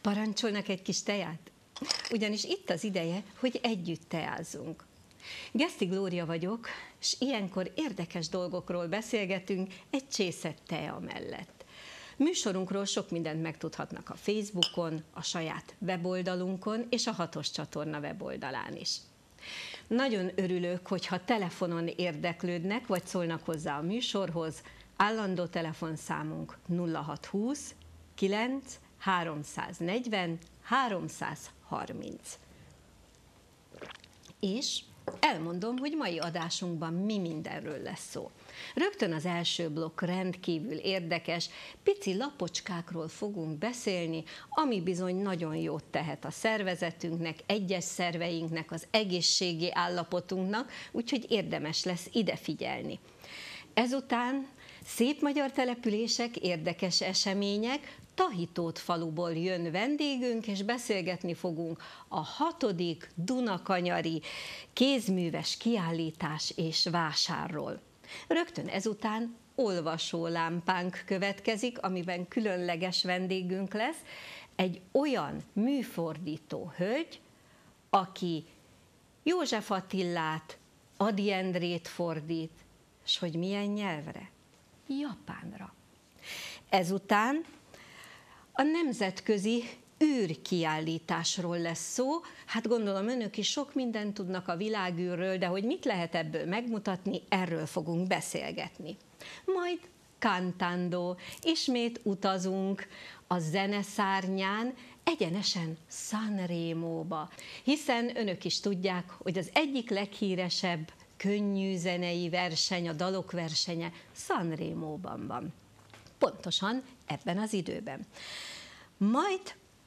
Parancsolnak egy kis teját? Ugyanis itt az ideje, hogy együtt teázzunk. Geszti Glória vagyok, és ilyenkor érdekes dolgokról beszélgetünk egy csésze tea mellett. Műsorunkról sok mindent megtudhatnak a Facebookon, a saját weboldalunkon és a Hatos csatorna weboldalán is. Nagyon örülök, hogyha telefonon érdeklődnek, vagy szólnak hozzá a műsorhoz. Állandó telefonszámunk 0620 9 340 330. És elmondom, hogy mai adásunkban mi mindenről lesz szó. Rögtön az első blokk rendkívül érdekes, pici lapocskákról fogunk beszélni, ami bizony nagyon jót tehet a szervezetünknek, egyes szerveinknek, az egészségi állapotunknak, úgyhogy érdemes lesz ide figyelni. Ezután szép magyar települések, érdekes események, Tahitót faluból jön vendégünk, és beszélgetni fogunk a 6. Dunakanyari kézműves kiállítás és vásárról. Rögtön ezután olvasólámpánk következik, amiben különleges vendégünk lesz, egy olyan műfordító hölgy, aki József Attilát, Ady Endrét fordít, és hogy milyen nyelvre? Japánra. Ezután a nemzetközi űrkiállításról lesz szó. Hát gondolom önök is sok mindent tudnak a világűrről, de hogy mit lehet ebből megmutatni, erről fogunk beszélgetni. Majd cantando, ismét utazunk a zeneszárnyán, egyenesen Sanremóba, hiszen önök is tudják, hogy az egyik leghíresebb könnyű zenei verseny, a dalok versenye Sanremóban van. Pontosan ebben az időben. Majd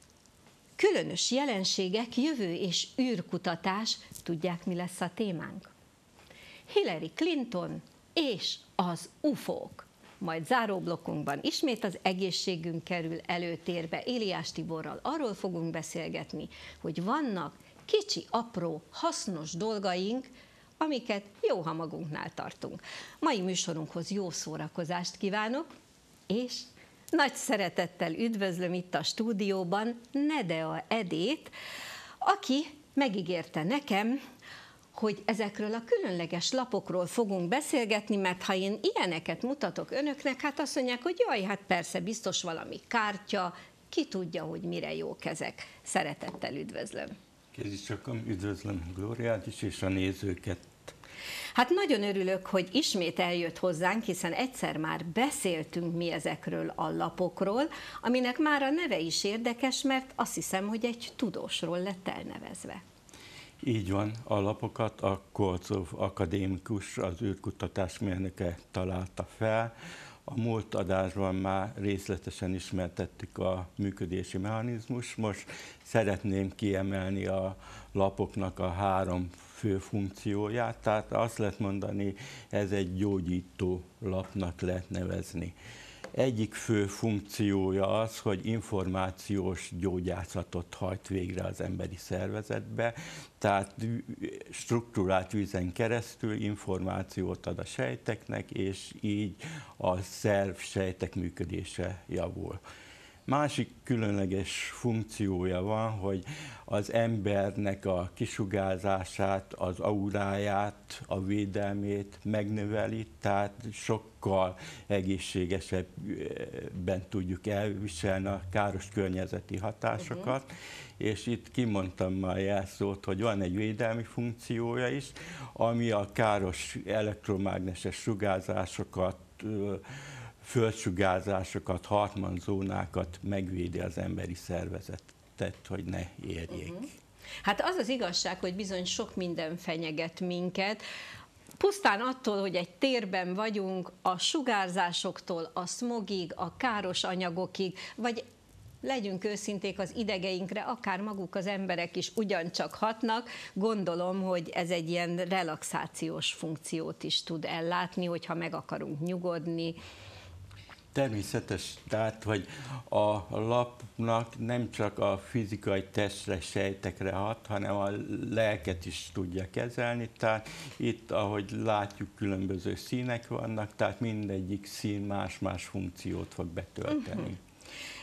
különös jelenségek, jövő és űrkutatás, tudják, mi lesz a témánk? Hillary Clinton és az UFO-k. Majd záróblokkunkban ismét az egészségünk kerül előtérbe. Éliás Tiborral arról fogunk beszélgetni, hogy vannak kicsi, apró, hasznos dolgaink, amiket jó, ha magunknál tartunk. Mai műsorunkhoz jó szórakozást kívánok, és nagy szeretettel üdvözlöm itt a stúdióban Nedea Edét, aki megígérte nekem, hogy ezekről a különleges lapokról fogunk beszélgetni, mert ha én ilyeneket mutatok önöknek, hát azt mondják, hogy jaj, hát persze, biztos valami kártya, ki tudja, hogy mire jók ezek. Szeretettel üdvözlöm. Kézicsakam, üdvözlöm Glóriát is, és a nézőket. Hát nagyon örülök, hogy ismét eljött hozzánk, hiszen egyszer már beszéltünk mi ezekről a lapokról, aminek már a neve is érdekes, mert azt hiszem, hogy egy tudósról lett elnevezve. Így van, a lapokat a Kolcov akadémikus, az űrkutatás mérnöke találta fel. A múlt adásban már részletesen ismertettük a működési mechanizmus. Most szeretném kiemelni a lapoknak a 3 fő funkcióját, tehát azt lehet mondani, ez egy gyógyító lapnak lehet nevezni. Egyik fő funkciója az, hogy információs gyógyászatot hajt végre az emberi szervezetbe, tehát struktúrált vízen keresztül információt ad a sejteknek, és így a sejtek működése javul. Másik különleges funkciója van, hogy az embernek a kisugárzását, az auráját, a védelmét megnöveli, tehát sokkal egészségesebben tudjuk elviselni a káros környezeti hatásokat, és itt kimondtam már jelszót, hogy van egy védelmi funkciója is, ami a káros elektromágneses sugárzásokat, földsugárzásokat, Hartmann zónákat megvédi az emberi szervezetet, hogy ne érjék. Hát az az igazság, hogy bizony sok minden fenyeget minket. Pusztán attól, hogy egy térben vagyunk, a sugárzásoktól, a szmogig, a káros anyagokig, vagy legyünk őszinték, az idegeinkre, akár maguk az emberek is ugyancsak hatnak. Gondolom, hogy ez egy ilyen relaxációs funkciót is tud ellátni, hogyha meg akarunk nyugodni. Természetes, tehát, hogy a lapnak nem csak a fizikai testre, sejtekre hat, hanem a lelket is tudja kezelni. Tehát itt, ahogy látjuk, különböző színek vannak, tehát mindegyik szín más-más funkciót fog betölteni.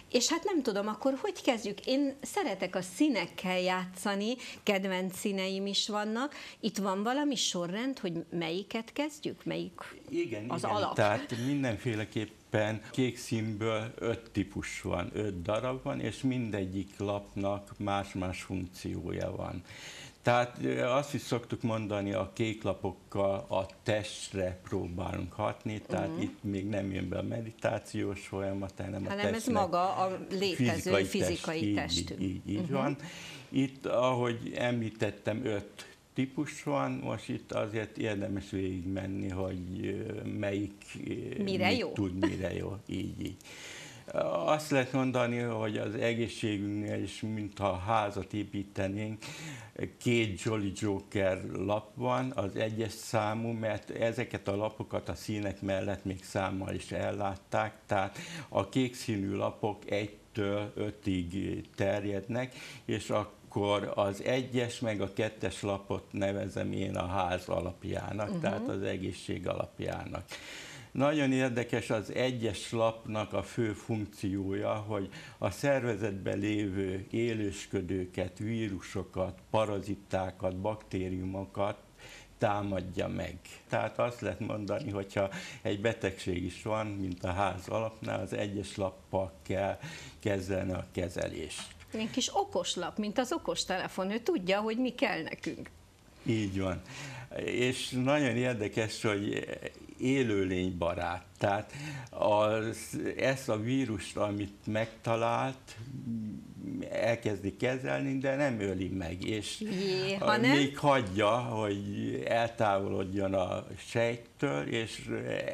És hát nem tudom, akkor hogy kezdjük? Én szeretek a színekkel játszani, kedvenc színeim is vannak. Itt van valami sorrend, hogy melyiket kezdjük? Melyik az alap? Tehát mindenféleképpen kék színből 5 típus van, 5 darab van, és mindegyik lapnak más-más funkciója van. Tehát azt is szoktuk mondani, a kék lapokkal a testre próbálunk hatni, tehát itt még nem jön be a meditációs folyamat, hanem a ez maga a létező fizikai testünk. Így van. Itt, ahogy említettem, 5 típus van, most itt azért érdemes végigmenni, hogy melyik mire jó. tud, mire jó. Így. Azt lehet mondani, hogy az egészségünknél is, mintha házat építenénk, 2 Jolly Joker lap van, az 1-es számú, mert ezeket a lapokat a színek mellett még számmal is ellátták, tehát a kék színű lapok 1-től 5-ig terjednek, és akkor az 1-es meg a 2-es lapot nevezem én a ház alapjának, tehát az egészség alapjának. Nagyon érdekes az 1-es lapnak a fő funkciója, hogy a szervezetben lévő élősködőket, vírusokat, parazitákat, baktériumokat támadja meg. Tehát azt lehet mondani, hogyha egy betegség is van, mint a ház alapnál, az 1-es lappal kell kezelni a kezelést. Egy kis okoslap, mint az okostelefon, ő tudja, hogy mi kell nekünk. Így van. És nagyon érdekes, hogy élőlénybarát. Tehát ezt a vírust, amit megtalált, elkezdi kezelni, de nem öli meg, és még hagyja, hogy eltávolodjon a sejttől, és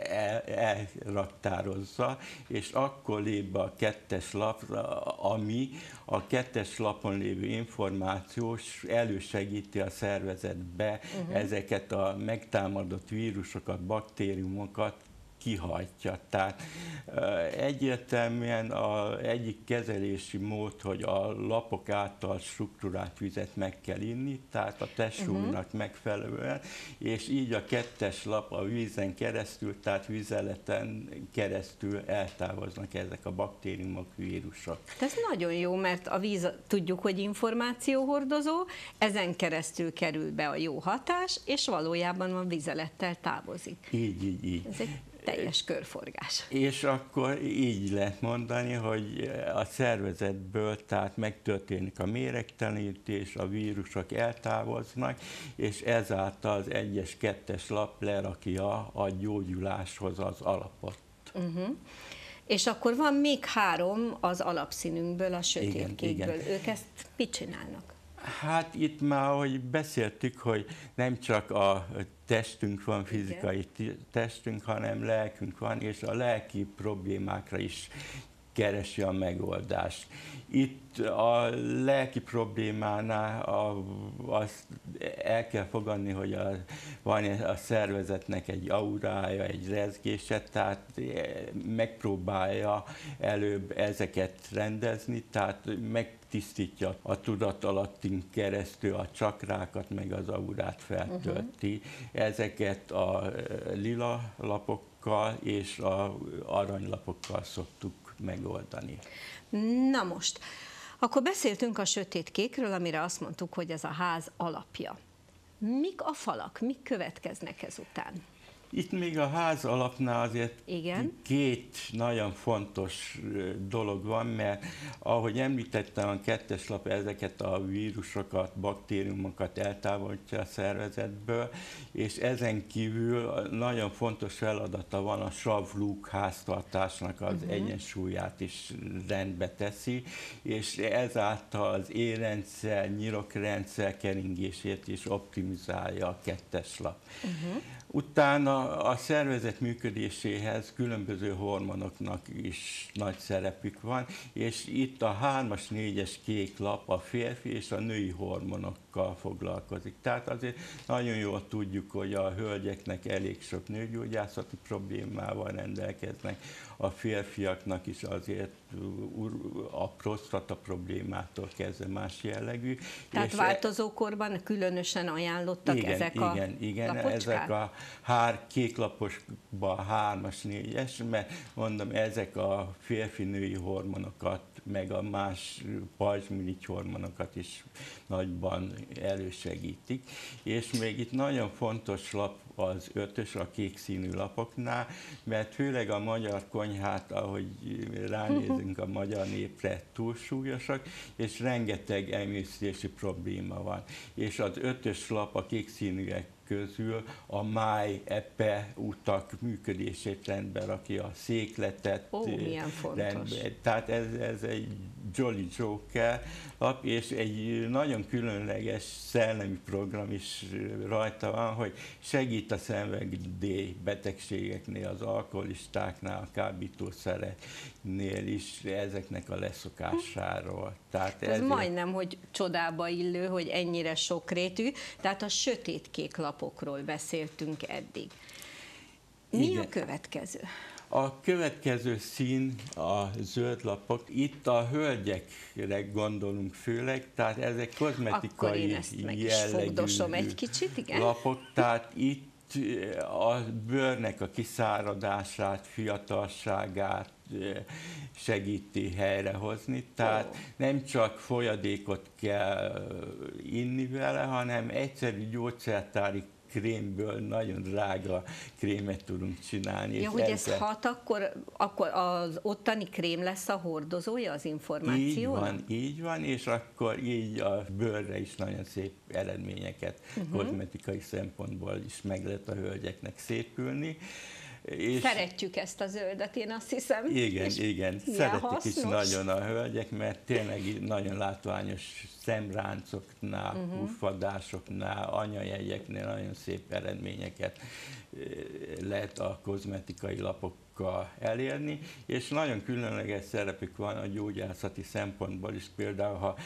elraktározza, és akkor lép be a 2-es lap, ami a 2-es lapon lévő információs elősegíti a szervezetbe ezeket a megtámadott vírusokat, baktériumokat, kihajtja. Tehát egyértelműen egyik kezelési mód, hogy a lapok által struktúrált vizet meg kell inni, tehát a testsúlynak megfelelően, és így a 2-es lap a vízen keresztül, tehát vizeleten keresztül eltávoznak ezek a baktériumok, vírusok. Ez nagyon jó, mert a víz, tudjuk, hogy információhordozó, ezen keresztül kerül be a jó hatás, és valójában a vizelettel távozik. Így. Ez egy teljes körforgás. És akkor így lehet mondani, hogy a szervezetből tehát megtörténik a méregtelenítés, a vírusok eltávoznak, és ezáltal az 1-es, 2-es lap lerakja a gyógyuláshoz az alapot. És akkor van még 3 az alapszínünkből, a sötétkékből. Ők ezt mit csinálnak? Hát itt már, ahogy beszéltük, hogy nem csak a testünk van, fizikai testünk, hanem lelkünk van, és a lelki problémákra is keresi a megoldást. Itt a lelki problémánál azt el kell fogadni, hogy van a szervezetnek egy aurája, egy rezgése, tehát megpróbálja előbb ezeket rendezni, tehát megtisztítja a tudatalattunk keresztül a csakrákat, meg az aurát feltölti. Ezeket a lila lapokkal és az aranylapokkal szoktuk megoldani. Na most, akkor beszéltünk a sötétkékről, amire azt mondtuk, hogy ez a ház alapja. Mik a falak, mik következnek ezután? Itt még a ház alapnál azért Igen. 2 nagyon fontos dolog van, mert ahogy említettem, a 2-es lap ezeket a vírusokat, baktériumokat eltávolítja a szervezetből, és ezen kívül nagyon fontos feladata van a sav-lúg háztartásnak az egyensúlyát is rendbe teszi, és ezáltal az érrendszer, nyirokrendszer keringését is optimizálja a 2-es lap. Utána a szervezet működéséhez különböző hormonoknak is nagy szerepük van, és itt a 3-as, 4-es kék lap a férfi és a női hormonokkal foglalkozik. Tehát azért nagyon jól tudjuk, hogy a hölgyeknek elég sok nőgyógyászati problémával rendelkeznek, a férfiaknak is azért a prostata problémától kezdve más jellegű. Tehát változókorban különösen ajánlottak ezek a lapocskák? Ezek a kéklaposban 3-as, 4-es, mert mondom, ezek a férfi-női hormonokat, meg a más pajzsmirigy hormonokat is nagyban elősegítik. És még itt nagyon fontos lap az 5-ös, a kék színű lapoknál, mert főleg a magyar konyhát, ahogy ránézünk a magyar népre, túlsúlyosak, és rengeteg emésztési probléma van. És az 5-ös lap a kék színűek közül a máj-epe utak működését rendbe rakja, a székletet milyen fontos. Rendbe. Tehát ez egy Jolly Joker lap, és egy nagyon különleges szellemi program is rajta van, hogy segít a szenvedély betegségeknél, az alkoholistáknál, a kábítószereknél is ezeknek a leszokásáról. Tehát ez majdnem, hogy csodába illő, hogy ennyire sokrétű, tehát a sötétkék lapokról beszéltünk eddig. Mi a következő? A következő szín a zöld lapok. Itt a hölgyekre gondolunk főleg, tehát ezek kozmetikai jellegű egy kicsit, igen? lapok, tehát itt a bőrnek a kiszáradását, fiatalságát segíti helyrehozni, tehát nem csak folyadékot kell inni vele, hanem egyszerű gyógyszertári krémből nagyon drága krémet tudunk csinálni. Ja, hogy ez hat, akkor az ottani krém lesz a hordozója az információnak? Így van, és akkor így a bőrre is nagyon szép eredményeket kozmetikai szempontból is meg lehet a hölgyeknek szépülni. És szeretjük ezt a zöldet, én azt hiszem. Igen, szeretik is nagyon a hölgyek, mert tényleg nagyon látványos szemráncoknál, puffadásoknál, anyajegyeknél nagyon szép eredményeket lehet a kozmetikai lapokkal elérni, és nagyon különleges szerepük van a gyógyászati szempontból is, például ha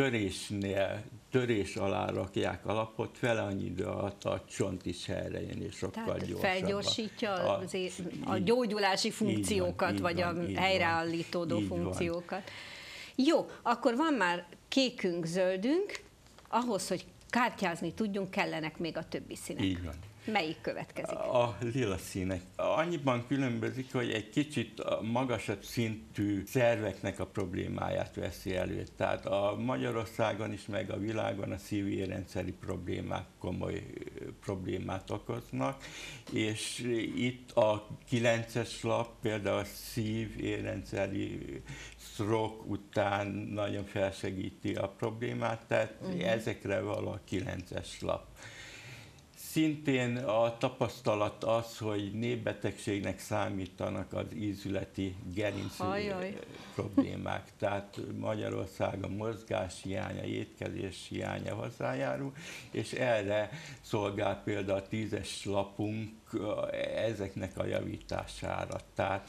törés alá rakják a lapot, fele annyi idő alatt a csont is helyre jön, és sokkal gyorsabban. Felgyorsítja a gyógyulási funkciókat, vagy a helyreállítódó funkciókat. Jó, akkor van már kékünk, zöldünk, ahhoz, hogy kártyázni tudjunk, kellenek még a többi színek. Így van. Melyik következik? A lila színek. Annyiban különbözik, hogy egy kicsit a magasabb szintű szerveknek a problémáját veszi elő. Tehát a Magyarországon is, meg a világon a szívérrendszeri problémák komoly problémát okoznak, és itt a 9-es lap például a szívérrendszeri stroke után nagyon felsegíti a problémát, tehát ezekre való a 9-es lap. Szintén a tapasztalat az, hogy népbetegségnek számítanak az ízületi gerinc problémák. Tehát Magyarországon mozgás hiánya, étkezés hiánya hozzájárul, és erre szolgál például a 10-es lapunk ezeknek a javítására. Tehát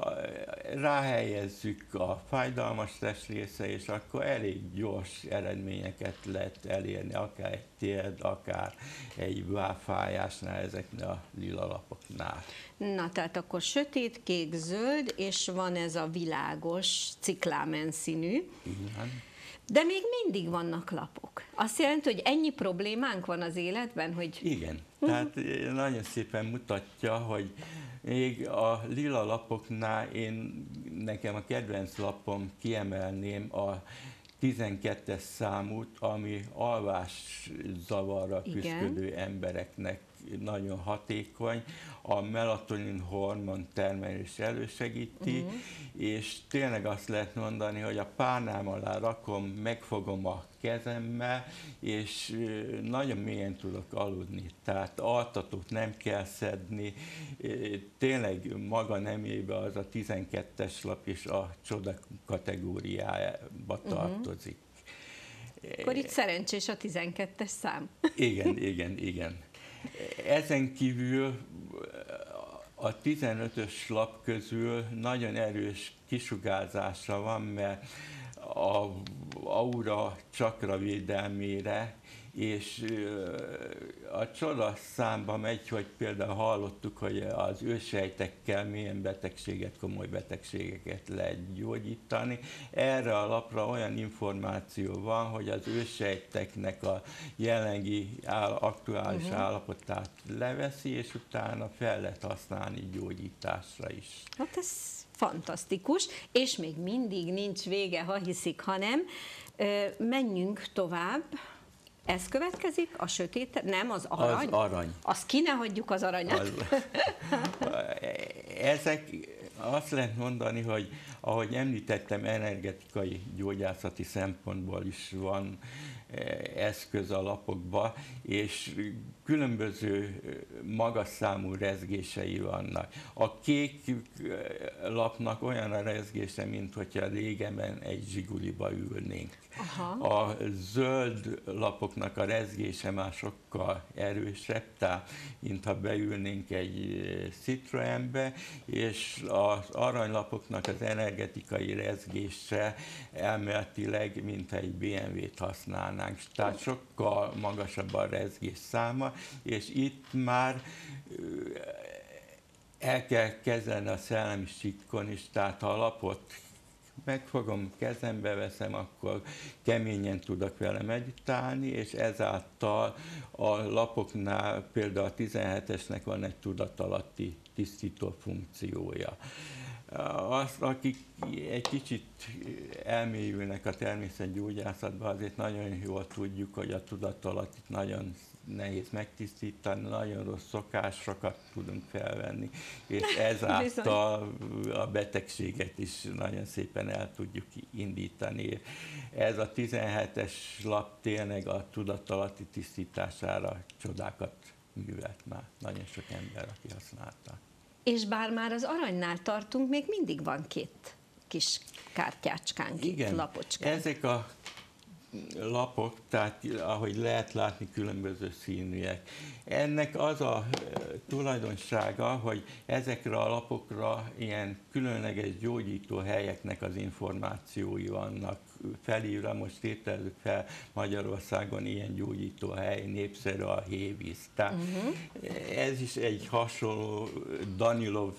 ráhelyezzük a fájdalmas testrésze, és akkor elég gyors eredményeket lehet elérni, akár egy térd, akár egy vállfájásnál, ezeknél a lila lapoknál. Na, tehát akkor sötét, kék, zöld, és van ez a világos ciklámen színű. Igen. De még mindig vannak lapok. Azt jelenti, hogy ennyi problémánk van az életben, hogy... Igen, tehát nagyon szépen mutatja, hogy még a lila lapoknál nekem a kedvenc lapom, kiemelném a 12-es számút, ami alvászavarral küzdő embereknek nagyon hatékony, a melatonin hormon termelés elősegíti, és tényleg azt lehet mondani, hogy a párnám alá rakom, megfogom a kezemmel, és nagyon mélyen tudok aludni. Tehát altatót nem kell szedni, tényleg maga nemében az a 12-es lap is a csoda kategóriájába tartozik. Akkor itt szerencsés a 12-es szám. Igen. Ezen kívül a 15-ös lap közül nagyon erős kisugárzása van, mert aura csakra védelmére, és a csoda számba megy, hogy például hallottuk, hogy az őssejtekkel milyen betegséget, komoly betegségeket lehet gyógyítani. Erre a lapra olyan információ van, hogy az őssejteknek a jelenlegi aktuális állapotát leveszi, és utána fel lehet használni gyógyításra is. Hát ez fantasztikus, és még mindig nincs vége, ha hiszik, hanem menjünk tovább. Ez következik, a sötét, nem, az arany? Az arany. Azt ki ne hagyjuk az aranyat. Ezek azt lehet mondani, hogy ahogy említettem, energetikai gyógyászati szempontból is van eszköz a lapokba, és különböző magas számú rezgései vannak. A kék lapnak olyan a rezgése, mint hogyha régebben egy zsiguliba ülnénk. Aha. A zöld lapoknak a rezgése már sokkal erősebb, tehát mintha beülnénk egy Citroenbe, és az aranylapoknak az energetikai rezgése elméletileg, mint egy BMW-t használnánk. Tehát sokkal magasabb a rezgés száma, és itt már el kell kezelni a szellemi síkon is, tehát ha a lapot megfogom, kezembe veszem, akkor keményen tudok vele meditálni, és ezáltal a lapoknál például a 17-esnek van egy tudatalatti tisztító funkciója. Akik egy kicsit elmélyülnek a természetgyógyászatban, azért nagyon jól tudjuk, hogy a tudatalattit nagyon nehéz megtisztítani, nagyon rossz szokásokat tudunk felvenni, és ezáltal a betegséget is nagyon szépen el tudjuk indítani. Ez a 17-es lap tényleg a tudatalatti tisztítására csodákat művelt már. Nagyon sok ember, aki használta. És bár már az aranynál tartunk, még mindig van két kis kártyácskánk, igen, lapocskánk. Ezek a lapok, tehát ahogy lehet látni, különböző színűek. Ennek az a tulajdonsága, hogy ezekre a lapokra ilyen különleges gyógyító helyeknek az információi vannak felírva. Most tételezzük fel, Magyarországon ilyen gyógyító hely, népszerű a Hévíz. Tehát ez is egy hasonló Danilov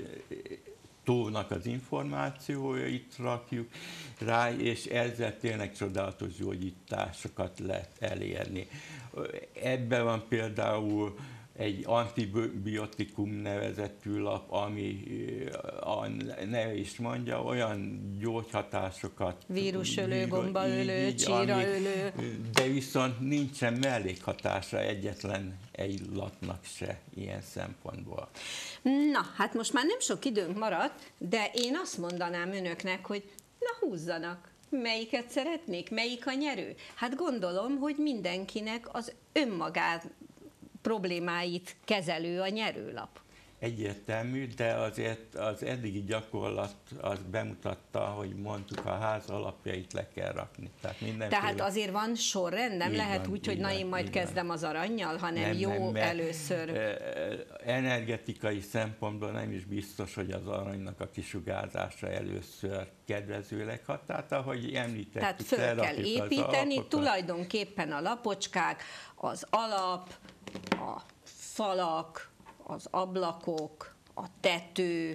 tónak az információit rakjuk rá, és ezzel tényleg csodálatos gyógyításokat lehet elérni. Ebben van például egy antibiotikum nevezetű lap, ami a neve is mondja, olyan gyógyhatásokat. Vírusölő, gombaölő, csíraölő. De viszont nincsen mellékhatása egyetlen egy lapnak se ilyen szempontból. Na, hát most már nem sok időnk maradt, de én azt mondanám önöknek, hogy na húzzanak. Melyiket szeretnék? Melyik a nyerő? Hát gondolom, hogy mindenkinek az önmagát problémáit kezelő a nyerőlap. Egyértelmű, de azért az eddigi gyakorlat az bemutatta, hogy mondtuk, a ház alapjait le kell rakni. Tehát azért van sorrend, nem lehet úgy, hogy na én majd kezdem az arannyal, hanem nem, először. Energetikai szempontból nem is biztos, hogy az aranynak a kisugárzása először kedvezőleg hat. Tehát ahogy említettük, tehát föl kell építeni, tulajdonképpen a lapocskák, az alap, a falak, az ablakok, a tető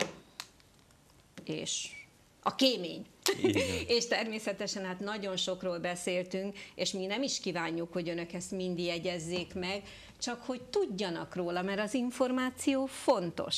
és a kémény. És természetesen hát nagyon sokról beszéltünk, és mi nem is kívánjuk, hogy önök ezt mind jegyezzék meg, csak hogy tudjanak róla, mert az információ fontos.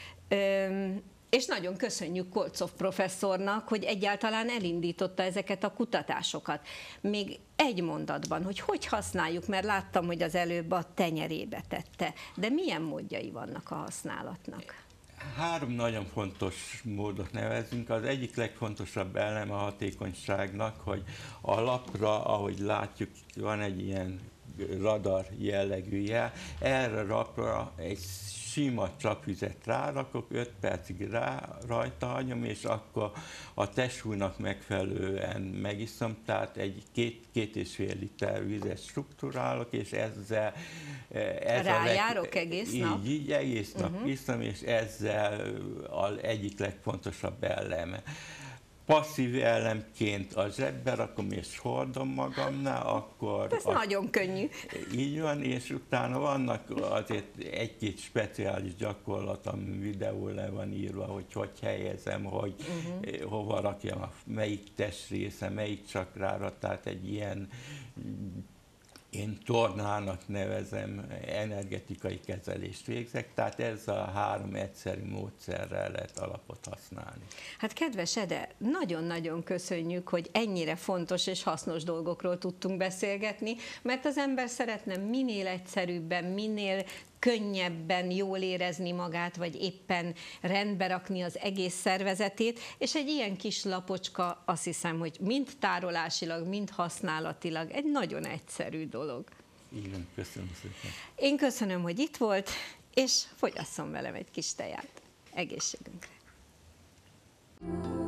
És nagyon köszönjük Kolcov professzornak, hogy egyáltalán elindította ezeket a kutatásokat. Még egy mondatban, hogy használjuk, mert láttam, hogy az előbb a tenyerébe tette, de milyen módjai vannak a használatnak? 3 nagyon fontos módot nevezünk. Az egyik legfontosabb elem a hatékonyságnak, hogy a lapra, ahogy látjuk, van egy ilyen radar jellegű jel, erre a lapra egy sima csapvizet rárakok, 5 percig rajta hagyom, és akkor a testsúlynak megfelelően megiszom, tehát egy 2,5 liter vizet strukturálok, és ezzel rájárok egész nap? Így egész nap iszom, és ezzel az egyik legfontosabb eleme. passzív elemként a zsebbe rakom és hordom magamnál, akkor... Ez nagyon könnyű. Így van, és utána vannak azért egy-két speciális gyakorlat, ami videó le van írva, hogy helyezem, hogy hova rakjam, melyik testrésze, melyik csakrára, tehát egy ilyen, én tornának nevezem, energetikai kezelést végzek, tehát ez a 3 egyszerű módszerrel lehet alapot használni. Hát kedves Ede, nagyon-nagyon köszönjük, hogy ennyire fontos és hasznos dolgokról tudtunk beszélgetni, mert az ember szeretne minél egyszerűbben, minél könnyebben jól érezni magát, vagy éppen rendbe rakni az egész szervezetét, és egy ilyen kis lapocska, azt hiszem, hogy mind tárolásilag, mind használatilag egy nagyon egyszerű dolog. Igen, köszönöm szépen. Én köszönöm, hogy itt volt, és fogyasszon velem egy kis teját. Egészségünkre!